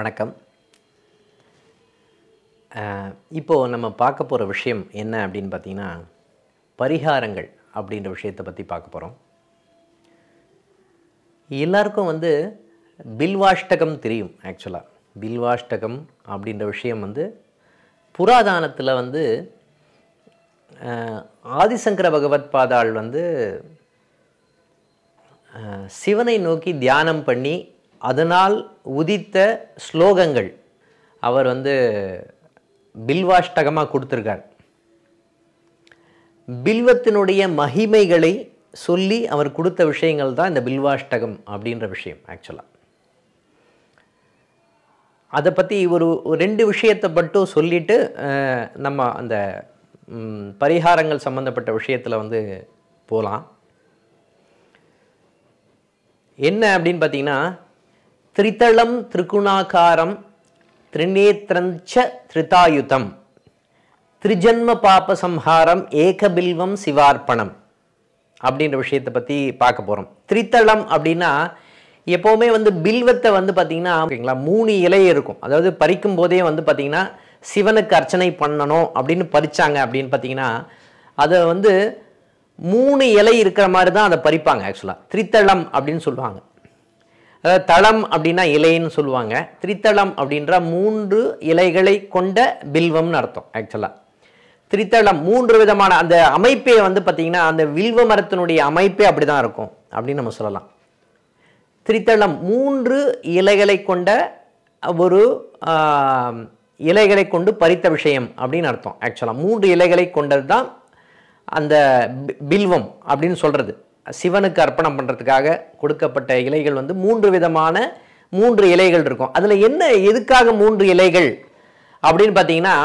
வணக்கம். இப்போது நம்ம பார்க்க போகிற விஷயம் என்ன அப்படின்னு பார்த்தீங்கன்னா, பரிகாரங்கள் அப்படின்ற விஷயத்தை பற்றி பார்க்க போகிறோம். எல்லாருக்கும் பில்வாஷ்டகம் தெரியும். ஆக்சுவலாக பில்வாஷ்டகம் அப்படின்ற விஷயம் புராதானத்தில் ஆதிசங்கர பகவத் பாதாள் சிவனை நோக்கி தியானம் பண்ணி அதனால் உதித்த ஸ்லோகங்கள் அவர் பில்வாஷ்டகமாக கொடுத்துருக்கார். பில்வத்தினுடைய மகிமைகளை சொல்லி அவர் கொடுத்த விஷயங்கள் தான் இந்த பில்வாஷ்டகம் அப்படின்ற விஷயம். ஆக்சுவலாக அதை பற்றி ஒரு 2 விஷயத்தை மட்டும் சொல்லிவிட்டு நம்ம அந்த பரிகாரங்கள் சம்பந்தப்பட்ட விஷயத்தில் போகலாம். என்ன அப்படின்னு பார்த்தீங்கன்னா, திரிதளம் திரிகுணாகாரம் திரிநேத்ரஞ்ச திரிதாயுதம் திரிஜன்ம பாப சம்ஹாரம் ஏகபில்வம் சிவார்ப்பணம் அப்படின்ற விஷயத்தை பற்றி பார்க்க போகிறோம். திரிதளம் அப்படின்னா எப்போவுமே பில்வத்தை பார்த்தீங்கன்னா ஓகேங்களா, 3 இலை இருக்கும். அதாவது பறிக்கும் போதே பார்த்தீங்கன்னா சிவனுக்கு அர்ச்சனை பண்ணணும் அப்படின்னு பறிச்சாங்க அப்படின்னு பார்த்தீங்கன்னா அதை 3 இலை இருக்கிற மாதிரி தான் அதை பறிப்பாங்க. ஆக்சுவலாக திரிதளம் அப்படின்னு சொல்லுவாங்க. அதாவது தளம் அப்படின்னா இலைன்னு சொல்லுவாங்க. திரிதளம் அப்படின்ற 3 இலைகளை கொண்ட பில்வம்னு அர்த்தம். ஆக்சுவலாக திரிதளம் 3 விதமான அந்த அமைப்பே பார்த்தீங்கன்னா அந்த வில்வ மரத்தினுடைய அமைப்பே அப்படி தான் இருக்கும் அப்படின்னு நம்ம சொல்லலாம். திரிதளம் 3 இலைகளை கொண்ட ஒரு இலைகளை கொண்டு பறித்த விஷயம் அப்படின்னு அர்த்தம். ஆக்சுவலாக 3 இலைகளை கொண்டது தான் அந்த பில்வம் அப்படின்னு சொல்கிறது. சிவனுக்கு அர்ப்பணம் பண்ணுறதுக்காக கொடுக்கப்பட்ட இலைகள் 3 விதமான 3 இலைகள் இருக்கும். அதில் என்ன எதுக்காக 3 இலைகள் அப்படின்னு பார்த்தீங்கன்னா,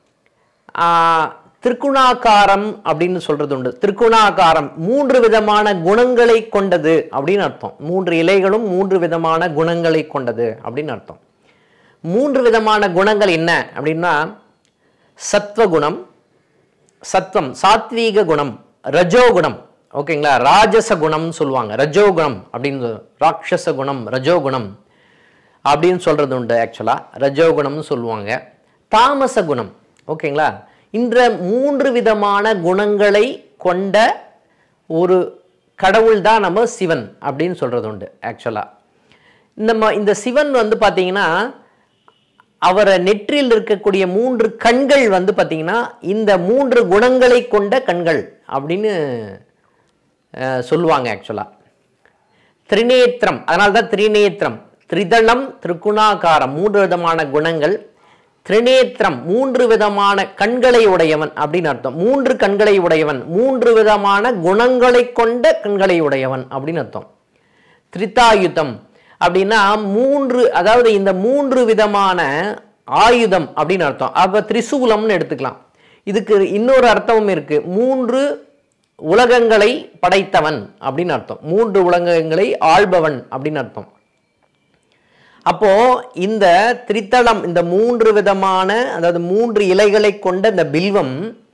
திரிகுணாகாரம் அப்படின்னு சொல்கிறது உண்டு. திரிகுணாகாரம் 3 விதமான குணங்களை கொண்டது அப்படின்னு அர்த்தம். 3 இலைகளும் 3 விதமான குணங்களை கொண்டது அப்படின்னு அர்த்தம். 3 விதமான குணங்கள் என்ன அப்படின்னா, சத்வகுணம், சத்வம் சாத்வீக குணம், ரஜோகுணம், ஓகேங்களா, ராஜச குணம் சொல்லுவாங்க. ரஜோகுணம் அப்படின்னு ராட்சச குணம் ரஜோகுணம் அப்படின்னு சொல்கிறது உண்டு. ஆக்சுவலாக ரஜோகுணம்னு சொல்லுவாங்க. தாமச குணம், ஓகேங்களா. இந்த 3 விதமான குணங்களை கொண்ட ஒரு கடவுள் தான் நம்ம சிவன் அப்படின்னு சொல்கிறது உண்டு. ஆக்சுவலாக இந்த சிவன் பார்த்தீங்கன்னா அவரை நெற்றியில் இருக்கக்கூடிய 3 கண்கள் பார்த்தீங்கன்னா இந்த 3 குணங்களை கொண்ட கண்கள் அப்படின்னு சொல்லுவாங்க. ஆக்சுவலாக திரிநேத்திரம், அதனால தான் திரிநேத்திரம். திரிதளம் திரிகுணாகாரம் 3 விதமான குணங்கள், திரிநேத்திரம் 3 விதமான கண்களை உடையவன் அப்படின்னு அர்த்தம். 3 கண்களை உடையவன், 3 விதமான குணங்களை கொண்ட கண்களை உடையவன் அப்படின்னு அர்த்தம். திரிதாயுதம் அப்படின்னா 3, அதாவது இந்த 3 விதமான ஆயுதம் அப்படின்னு அர்த்தம். அப்போ திரிசூலம்னு எடுத்துக்கலாம். இதுக்கு இன்னொரு அர்த்தமும் இருக்கு. 3 உலகங்களை படைத்தவன் அப்படின்னு அர்த்தம். 3 உலகங்களை ஆள்பவன் அப்படின்னு அர்த்தம். அப்போ இந்த திரிதளம் இந்த 3 விதமான, அதாவது 3 இலைகளை கொண்ட இந்த பில்வம்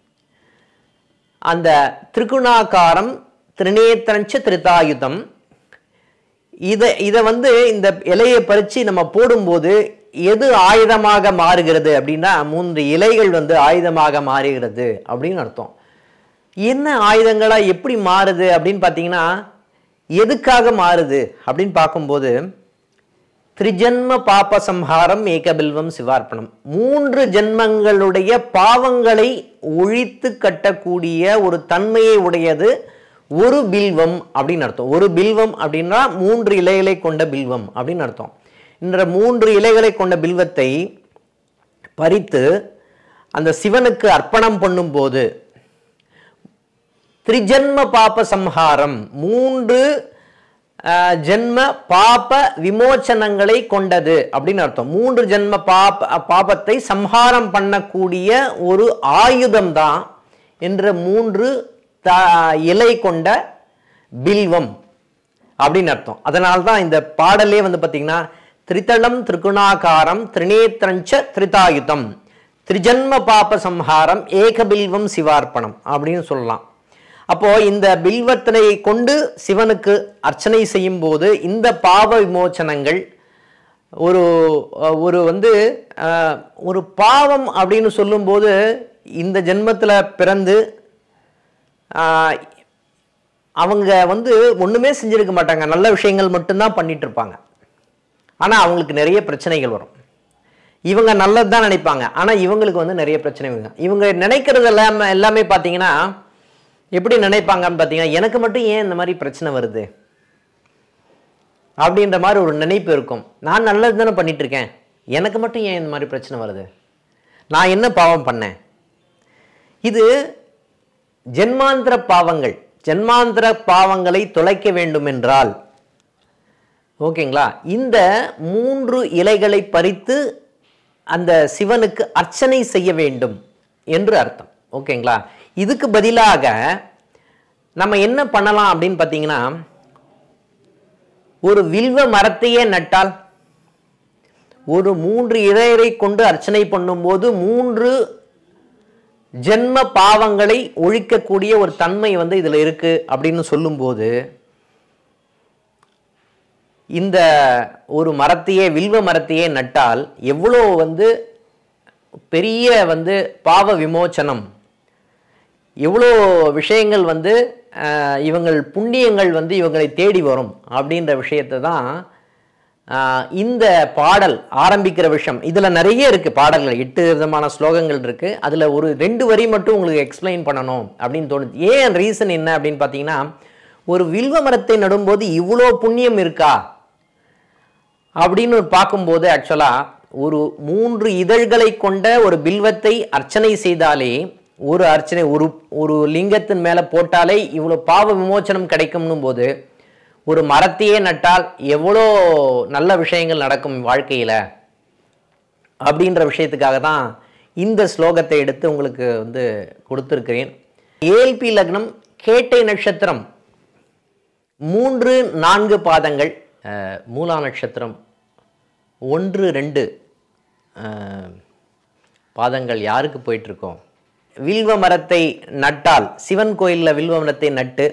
அந்த திரிகுணாகாரம் திரிநேத்ரஞ்ச திரிதாயுதம் இதை இந்த இலையை பறித்து நம்ம போடும்போது எது ஆயுதமாக மாறுகிறது அப்படின்னா 3 இலைகள் ஆயுதமாக மாறுகிறது அப்படின்னு அர்த்தம். என்ன ஆயுதங்களாக எப்படி மாறுது அப்படின்னு பார்த்தீங்கன்னா, எதுக்காக மாறுது அப்படின்னு பார்க்கும்போது திரிஜன்ம பாப சம்ஹாரம் ஏகபில்வம் சிவார்ப்பணம் 3 ஜென்மங்களுடைய பாவங்களை ஒழித்து கட்டக்கூடிய ஒரு தன்மையை உடையது ஒரு பில்வம் அப்படின்னு அர்த்தம். ஒரு பில்வம் அப்படின்னா 3 இலைகளை கொண்ட பில்வம் அப்படின்னு அர்த்தம். இந்த 3 இலைகளை கொண்ட பில்வத்தை பறித்து அந்த சிவனுக்கு அர்ப்பணம் பண்ணும்போது திரிஜன்ம பாப சம்ஹாரம் 3 ஜென்ம பாப விமோச்சனங்களை கொண்டது அப்படின்னு அர்த்தம். 3 ஜென்ம பாபத்தை சம்ஹாரம் பண்ணக்கூடிய ஒரு ஆயுதம் தான் என்ற 3 இலை கொண்ட பில்வம் அப்படின்னு அர்த்தம். அதனால்தான் இந்த பாடலே பார்த்தீங்கன்னா திரிதளம் திரிகுணாகாரம் திரிநேத்ரஞ்ச திரிதாயுதம் திரிஜன்ம பாப சம்ஹாரம் ஏகபில்வம் சிவார்ப்பணம் அப்படின்னு சொல்லலாம். அப்போ இந்த பில்வத்தினை கொண்டு சிவனுக்கு அர்ச்சனை செய்யும் போது இந்த பாவ விமோச்சனங்கள் ஒரு ஒரு வந்து ஒரு பாவம் அப்படின்னு சொல்லும்போது இந்த ஜென்மத்தில் பிறந்து அவங்க வந்து ஒன்றுமே செஞ்சிருக்க மாட்டாங்க, நல்ல விஷயங்கள் மட்டும்தான் பண்ணிட்டு இருப்பாங்க. ஆனால் அவங்களுக்கு நிறைய பிரச்சனைகள் வரும். இவங்க நல்லது தான் நினைப்பாங்க, ஆனால் இவங்களுக்கு வந்து நிறைய பிரச்சனை வரும். இவங்க நினைக்கிறது எல்லாமே பார்த்தீங்கன்னா எப்படி நினைப்பாங்கன்னு பார்த்தீங்கன்னா, எனக்கு மட்டும் ஏன் இந்த மாதிரி பிரச்சனை வருது அப்படின்ற மாதிரி ஒரு நினைப்பு இருக்கும். நான் நல்லது தானே பண்ணிட்டு இருக்கேன், எனக்கு மட்டும் ஏன் இந்த மாதிரி பிரச்சனை வருது, நான் என்ன பாவம் பண்ணேன்? இது ஜென்மாந்திர பாவங்கள். ஜென்மாந்திர பாவங்களை தொலைக்க வேண்டும் என்றால் ஓகேங்களா, இந்த 3 இலைகளை பறித்து அந்த சிவனுக்கு அர்ச்சனை செய்ய வேண்டும் என்று அர்த்தம். ஓகேங்களா, இதுக்கு பதிலாக நம்ம என்ன பண்ணலாம் அப்படின்னு பார்த்தீங்கன்னா, ஒரு வில்வ மரத்தையே நட்டால், ஒரு 3 இலையை கொண்டு அர்ச்சனை பண்ணும்போது 3 ஜென்ம பாவங்களை ஒழிக்கக்கூடிய ஒரு தன்மை வந்து இதில் இருக்கு அப்படின்னு சொல்லும்போது, இந்த ஒரு மரத்தையே வில்வ மரத்தையே நட்டால் எவ்வளோ வந்து பெரிய வந்து பாவ விமோச்சனம், எவ்வளோ விஷயங்கள் வந்து இவங்கள் புண்ணியங்கள் வந்து இவங்களை தேடி வரும் அப்படின்ற விஷயத்தை தான் இந்த பாடல் ஆரம்பிக்கிற விஷயம். இதில் நிறைய இருக்குது பாடல்கள், 8 விதமான ஸ்லோகங்கள் இருக்குது. அதில் ஒரு 2 வரி மட்டும் உங்களுக்கு எக்ஸ்பிளைன் பண்ணணும் அப்படின்னு தோணுது. ஏன் ரீசன் என்ன அப்படின்னு பார்த்தீங்கன்னா, ஒரு வில்வ மரத்தை நடும்போது இவ்வளோ புண்ணியம் இருக்கா அப்படின்னு பார்க்கும்போது, ஆக்சுவலாக ஒரு 3 இதழ்களை கொண்ட ஒரு பில்வத்தை அர்ச்சனை செய்தாலே, ஒரு அர்ச்சனை ஒரு லிங்கத்தின் மேலே போட்டாலே இவ்வளோ பாவ விமோச்சனம் கிடைக்கும்னும் போது, ஒரு மரத்தையே நட்டால் எவ்வளோ நல்ல விஷயங்கள் நடக்கும் வாழ்க்கையில் அப்படின்ற விஷயத்துக்காக தான் இந்த ஸ்லோகத்தை எடுத்து உங்களுக்கு வந்து கொடுத்துருக்கிறேன். ஏஎல்பி லக்னம், கேட்டை நட்சத்திரம் 3-4 பாதங்கள், மூலா நட்சத்திரம் 1-2 பாதங்கள் யாருக்கு போயிட்டுருக்கோம்? வில்வ மரத்தை நட்டால், சிவன் கோயிலில் வில்வ மரத்தை நட்டு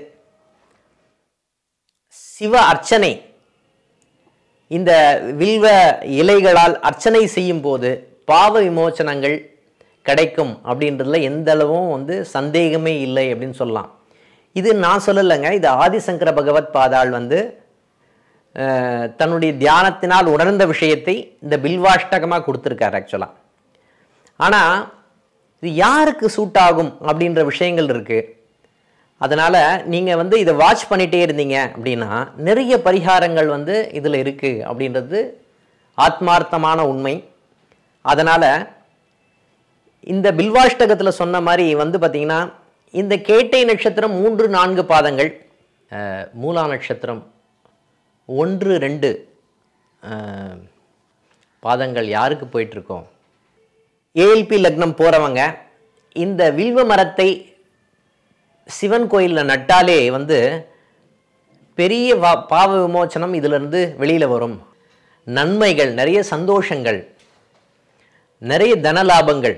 சிவ அர்ச்சனை, இந்த வில்வ இலைகளால் அர்ச்சனை செய்யும் போது பாவ விமோச்சனங்கள் கிடைக்கும் அப்படின்றதுல எந்த அளவும் வந்து சந்தேகமே இல்லை அப்படின்னு சொல்லலாம். இது நான் சொல்லலைங்க, இது ஆதிசங்கர பகவத் பாதாள் வந்து தன்னுடைய தியானத்தினால் உணர்ந்த விஷயத்தை இந்த பில்வாஷ்டகமாக கொடுத்துருக்காரு ஆக்சுவலாக. ஆனால் இது யாருக்கு சூட் ஆகும் அப்படின்ற விஷயங்கள் இருக்குது. அதனால் நீங்கள் வந்து இதை வாட்ச் பண்ணிகிட்டே இருந்தீங்க அப்படின்னா நிறைய பரிகாரங்கள் வந்து இதில் இருக்குது அப்படின்றது ஆத்மார்த்தமான உண்மை. அதனால் இந்த பில்வாஷ்டகத்தில் சொன்ன மாதிரி வந்து பார்த்திங்கன்னா, இந்த கேட்டை நட்சத்திரம் 3-4 பாதங்கள், மூலா நட்சத்திரம் 1-2 பாதங்கள் யாருக்கு போயிட்டுருக்கோம்? ஏஎல்பி லக்னம் போகிறவங்க இந்த வில்வ மரத்தை சிவன் கோயிலில் நட்டாலே வந்து பெரிய பாவ விமோச்சனம் இதிலிருந்து வெளியில் வரும். நன்மைகள், நிறைய சந்தோஷங்கள், நிறைய தனலாபங்கள்,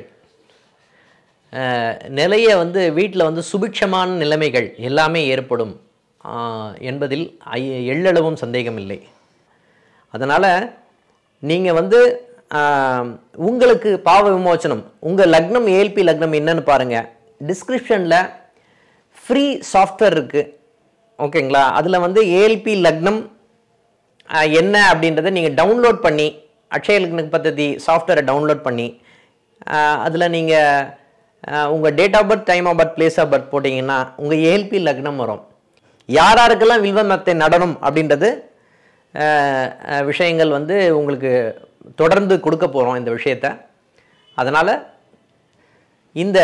நிறைய வந்து வீட்டில் வந்து சுபிட்சமான நிலைமைகள் எல்லாமே ஏற்படும் என்பதில் எள்ளளவும் சந்தேகம் இல்லை. அதனால் நீங்கள் வந்து உங்களுக்கு பாவ விமோச்சனம், உங்கள் லக்னம் ஏஎல்பி லக்னம் என்னன்னு பாருங்கள். டிஸ்கிரிப்ஷனில் ஃப்ரீ சாஃப்ட்வேர் இருக்குது, ஓகேங்களா? அதில் வந்து ஏஎல்பி லக்னம் என்ன அப்படின்றத நீங்கள் டவுன்லோட் பண்ணி, அக்ஷய லக்ன பத்ததி சாஃப்ட்வேரை டவுன்லோட் பண்ணி அதில் நீங்கள் உங்கள் date of birth, time of birth, place of birth போட்டிங்கன்னா உங்கள் ஏஎல்பி லக்னம் வரும். யாராருக்கெல்லாம் வில்வ மரத்தை நடனம் அப்படின்றது விஷயங்கள் வந்து உங்களுக்கு தொடர்ந்து கொடுக்க போகிறோம் இந்த விஷயத்தை. அதனால் இந்த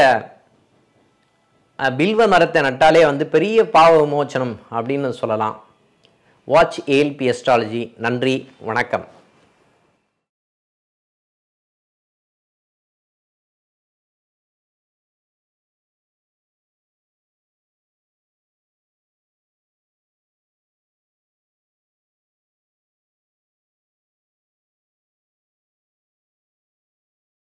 பில்வ மரத்தை நட்டாலே வந்து பெரிய பாவ விமோச்சனம் அப்படின்னு சொல்லலாம். Watch ALP astrology. நன்றி, வணக்கம்.